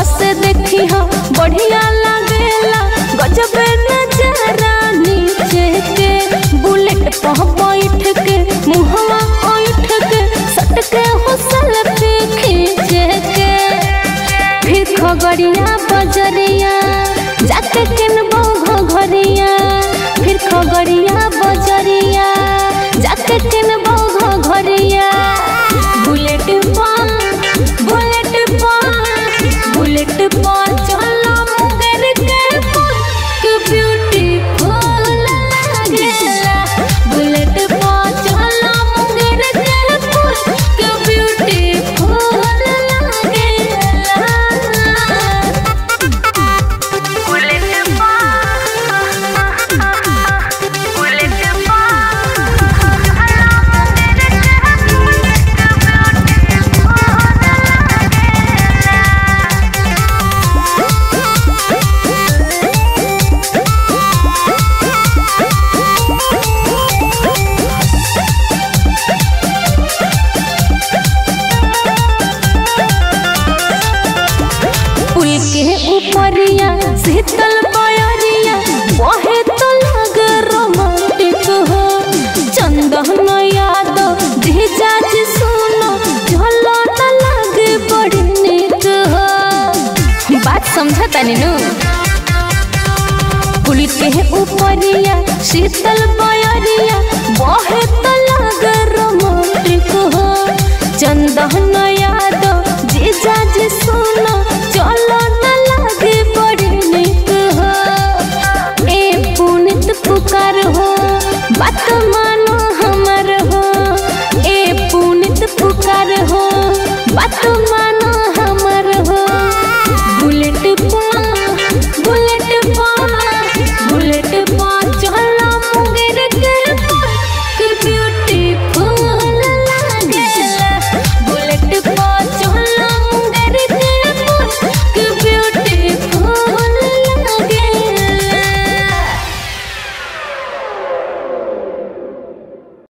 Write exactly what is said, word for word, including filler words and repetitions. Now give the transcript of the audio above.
से देखी हो बढ़िया लागेला गजब नजारा नीचे के बुलेट पर बैठ के मुहवा उठ के सटके हो सेल्फी खींचे के फिर खगड़िया बजरिया जाके किनबो घघरिया फिर खगड़िया बजरिया जाके किनबो घघरिया बुलेट पर बुलेट पर बुलेट पर चलो मुंगेर के के ब्यूटीफुल लागेला बुलेट पर चलो मुंगेर के के ब्यूटीफुल लागेला बुलेट उपरिया शीतल बयरिया बहे तो लगे रोमांटिक हो चंदन याद धीजाज सुनो झलो न लगे बड़ी निक हो बात समझा तनी नु पुल के उपरिया शीतल बयरिया बहे तो लगे रोमांटिक हो चंदन याद